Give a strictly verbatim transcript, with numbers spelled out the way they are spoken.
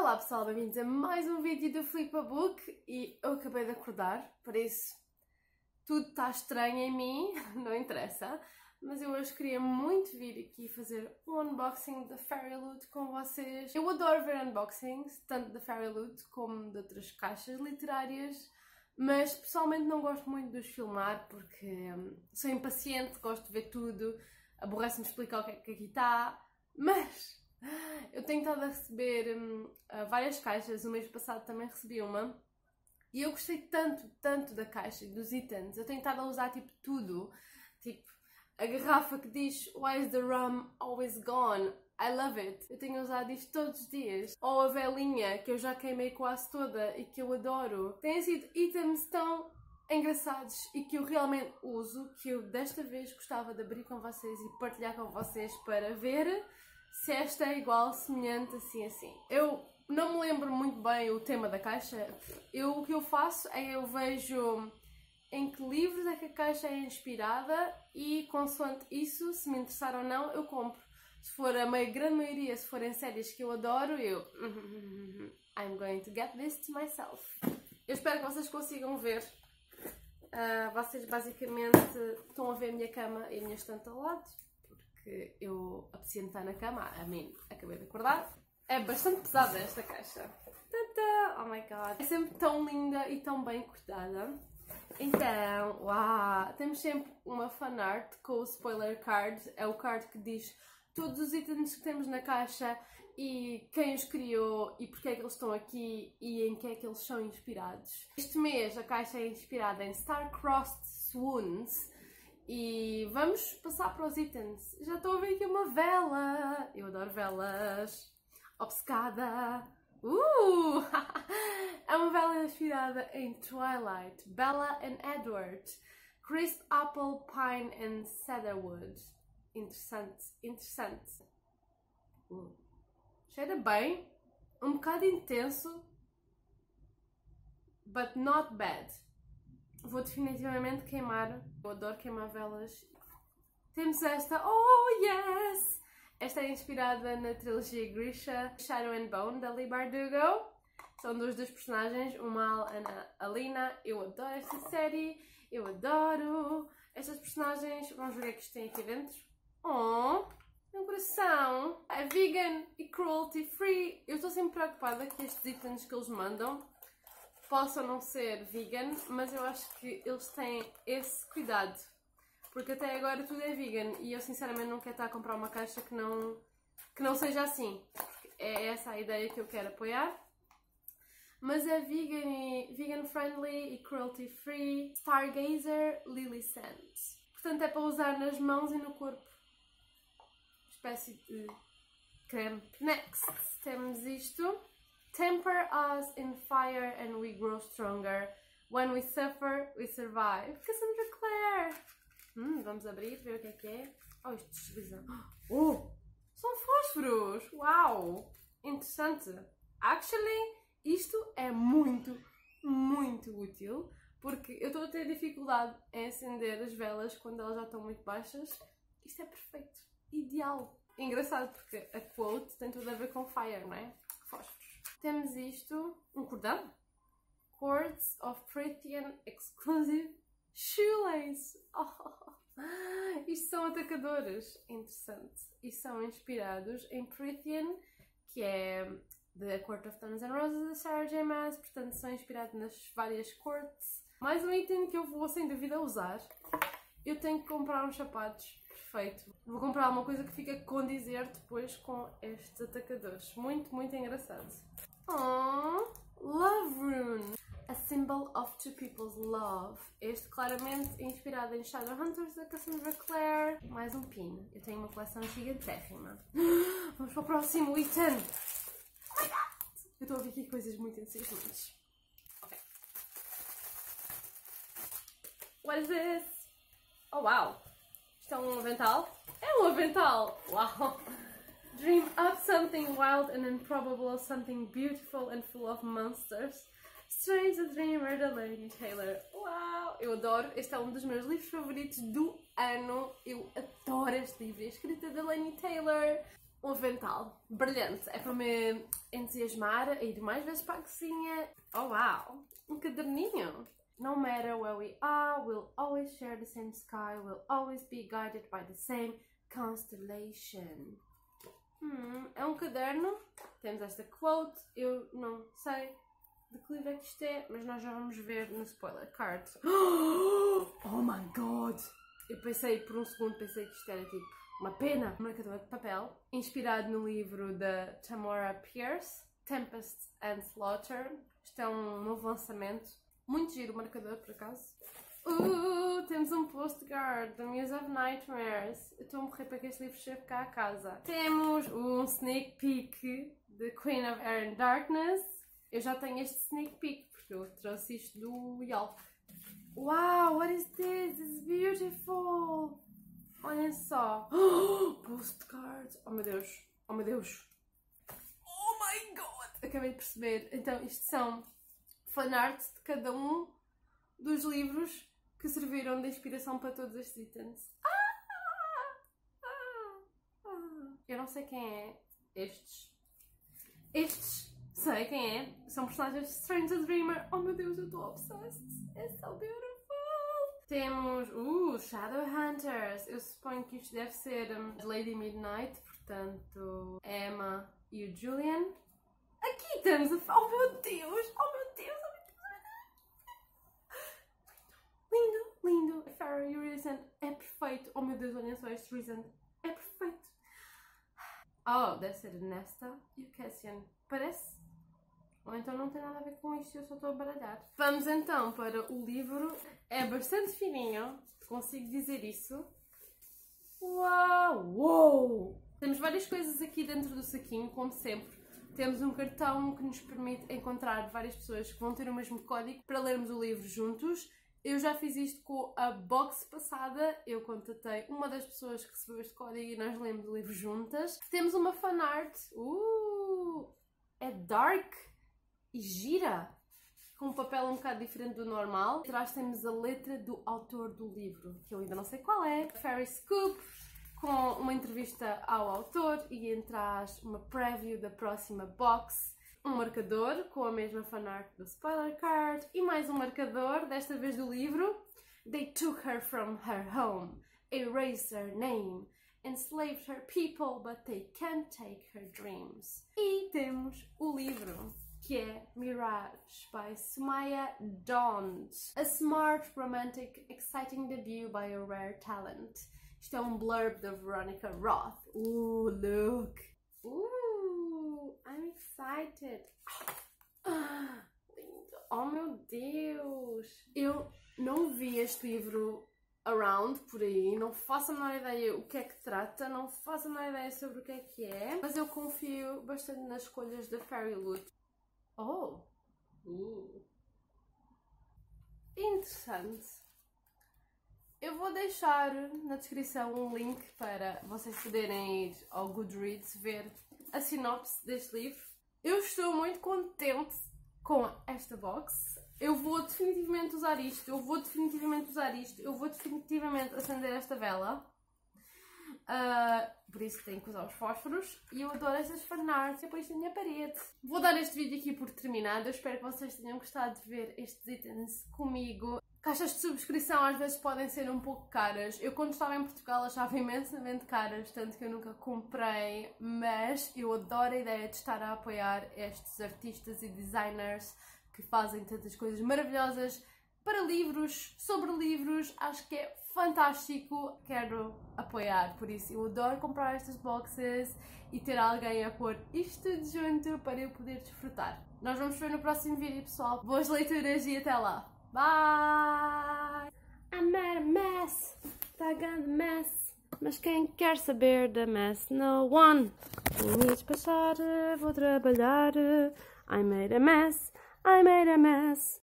Olá pessoal, bem-vindos a mais um vídeo do Flipabook e eu acabei de acordar, por isso tudo está estranho em mim, não interessa, mas eu hoje queria muito vir aqui fazer um unboxing da Fairyloot com vocês. Eu adoro ver unboxings, tanto da Fairyloot como de outras caixas literárias, mas pessoalmente não gosto muito de os filmar porque hum, sou impaciente, gosto de ver tudo, aborrece-me explicar o que é que aqui está, mas eu tenho estado a receber hum, várias caixas. O mês passado também recebi uma e eu gostei tanto, tanto da caixa e dos itens. Eu tenho estado a usar tipo tudo, tipo a garrafa que diz "Why is the rum always gone?" I love it. Eu tenho usado isto todos os dias. Ou a velinha que eu já queimei quase toda e que eu adoro. Têm sido itens tão engraçados e que eu realmente uso, que eu desta vez gostava de abrir com vocês e partilhar com vocês para ver se esta é igual, semelhante, assim, assim. Eu não me lembro muito bem o tema da caixa. Eu, o que eu faço é eu vejo em que livros é que a caixa é inspirada e, consoante isso, se me interessar ou não, eu compro. Se for a meia, grande maioria, se forem séries que eu adoro, eu... I'm going to get this to myself. Eu espero que vocês consigam ver. Uh, vocês basicamente estão a ver a minha cama e a minha estante ao lado, porque eu apetecia-me estar na cama, a mim acabei de acordar. É bastante pesada esta caixa. Tata! Oh my god! É sempre tão linda e tão bem cortada. Então, uau! Temos sempre uma fanart com o spoiler card. É o card que diz todos os itens que temos na caixa e quem os criou e porque é que eles estão aqui e em que é que eles são inspirados. Este mês a caixa é inspirada em Star-Crossed Swoons. E vamos passar para os itens. Já estou a ver aqui uma vela. Eu adoro velas. Obcecada. Uh! É uma vela inspirada em Twilight, Bella and Edward, Crisp Apple, Pine and Cedarwood. Interessante, interessante. Uh. Cheira bem. Um bocado intenso. But not bad. Vou definitivamente queimar. Eu adoro queimar velas. Temos esta. Oh, yes! Esta é inspirada na trilogia Grisha, Shadow and Bone, da Leigh Bardugo. São duas das personagens, o Mal e a Alina. Eu adoro esta série. Eu adoro estas personagens. Vamos ver o que isto tem aqui dentro. Oh, um coração. É vegan e cruelty free. Eu estou sempre preocupada que estes itens que eles mandam possam não ser vegan, mas eu acho que eles têm esse cuidado, porque até agora tudo é vegan e eu sinceramente não quero estar a comprar uma caixa que não, que não seja assim. É essa a ideia que eu quero apoiar. Mas é vegan, e, vegan friendly e cruelty free. Stargazer Lily Scent. Portanto é para usar nas mãos e no corpo. Espécie de creme. Next temos isto. Temper us in fire and we grow stronger. When we suffer, we survive. Cassandra Clare! Hum, vamos abrir, ver o que é que é. Oh, isto desliza. Oh! São fósforos! Uau! Interessante. Actually, isto é muito, muito útil. Porque eu estou a ter dificuldade em acender as velas quando elas já estão muito baixas. Isto é perfeito. Ideal. Engraçado porque a quote tem tudo a ver com fire, não é? Fósforos. Temos isto, um cordão. Cords of Prithian Exclusive Shoelace. Oh, isto são atacadores. Interessante. E são inspirados em Prithian, que é The Court of Thorns and Roses da Sarah J Maas. Portanto, são inspirados nas várias cortes. Mais um item que eu vou sem dúvida usar. Eu tenho que comprar uns sapatos. Perfeito. Vou comprar uma coisa que fica a condizer depois com estes atacadores. Muito, muito engraçado. Oh, Love Rune. A symbol of two people's love. Este claramente inspirado em Shadowhunters da Cassandra Clare. Mais um pin. Eu tenho uma coleção gigantérrima. Vamos para o próximo item. Oh my God! Eu estou a ouvir aqui coisas muito entusiasmantes. Ok. What is this? Oh wow! Isto é um avental? É um avental! Wow! Dream up something wild and improbable, something beautiful and full of monsters. Strange the Dreamer, da Laini Taylor. Uau! Eu adoro. Este é um dos meus livros favoritos do ano. Eu adoro este livro. É escrita da Laini Taylor. um avental brilhante. É para me entusiasmar a ir mais vezes para a cozinha. Oh, uau! Um caderninho. No matter where we are, we'll always share the same sky. We'll always be guided by the same constellation. Hum, é um caderno. Temos esta quote. Eu não sei de que livro é que isto é, mas nós já vamos ver no spoiler card. Oh my god! Eu pensei, por um segundo, pensei que isto era tipo uma pena. Um marcador de papel, inspirado no livro da Tamora Pierce, Tempest and Slaughter. Isto é um novo lançamento. Muito giro o marcador, por acaso. Uh, temos um postcard da Muse of Nightmares. Eu estou a morrer para que este livro chegue cá a casa. Temos um sneak peek de Queen of Air and Darkness. Eu já tenho este sneak peek, porque eu trouxe isto do Yelp. Wow, what is this? This is beautiful! Olhem só. Oh, postcards! Oh meu Deus! Oh meu Deus! Oh my god! Acabei de perceber. Então, isto são fanarts de cada um dos livros que serviram de inspiração para todos estes itens. Ah, ah, ah. Eu não sei quem é estes. Estes, sei quem é. São personagens de Stranger Dreamer. Oh meu Deus, eu estou obsessed. É so beautiful. Temos, uh, Shadowhunters. Eu suponho que isto deve ser um, Lady Midnight. Portanto, Emma e o Julian. Aqui temos a... Oh meu Deus, oh meu Deus. Lindo, lindo. Fairy Reason é perfeito. Oh meu Deus, olhem só este Reason. É perfeito. Oh, deve ser a Nesta e o Cassian. Parece? Ou então não tem nada a ver com isto, eu só estou a baralhar. Vamos então para o livro. É bastante fininho, consigo dizer isso. Uau! Uou! Temos várias coisas aqui dentro do saquinho, como sempre. Temos um cartão que nos permite encontrar várias pessoas que vão ter o mesmo código para lermos o livro juntos. Eu já fiz isto com a box passada, eu contatei uma das pessoas que recebeu este código e nós lemos o livro juntas. Temos uma fanart, uh, é dark e gira, com um papel um bocado diferente do normal. Atrás temos a letra do autor do livro, que eu ainda não sei qual é. Fairy Scoop, com uma entrevista ao autor e atrás uma preview da próxima box. Um marcador com a mesma fanart do spoiler card e mais um marcador, desta vez do livro. They took her from her home, erased her name, enslaved her people, but they can't take her dreams. E temos o livro, que é Mirage, by Sumaya Dond. A smart, romantic, exciting debut by a rare talent. Isto é um blurb da Veronica Roth. Ooh, look! Ooh, I'm excited. Ah, lindo. Oh meu Deus. Eu não vi este livro around por aí. Não faço a menor ideia o que é que trata. Não faço a menor ideia sobre o que é que é. Mas eu confio bastante nas escolhas da Fairy Loot. Oh. Uh. Interessante. Eu vou deixar na descrição um link para vocês poderem ir ao Goodreads ver a sinopse deste livro. Eu estou muito contente com esta box. Eu vou definitivamente usar isto, eu vou definitivamente usar isto, eu vou definitivamente acender esta vela. Uh, por isso tenho que usar os fósforos. E eu adoro estas fanarts, eu pôr isto na minha parede. Vou dar este vídeo aqui por terminado. Eu espero que vocês tenham gostado de ver estes itens comigo. Caixas de subscrição às vezes podem ser um pouco caras. Eu quando estava em Portugal achava imensamente caras, tanto que eu nunca comprei, mas eu adoro a ideia de estar a apoiar estes artistas e designers que fazem tantas coisas maravilhosas para livros, sobre livros. Acho que é fantástico, quero apoiar, por isso eu adoro comprar estas boxes e ter alguém a pôr isto tudo junto para eu poder desfrutar. Nós vamos ver no próximo vídeo, pessoal. Boas leituras e até lá! Bye! I made a mess, I got a mess, mas quem quer saber da mess? No one. Vou me despachar, vou trabalhar. I made a mess, I made a mess.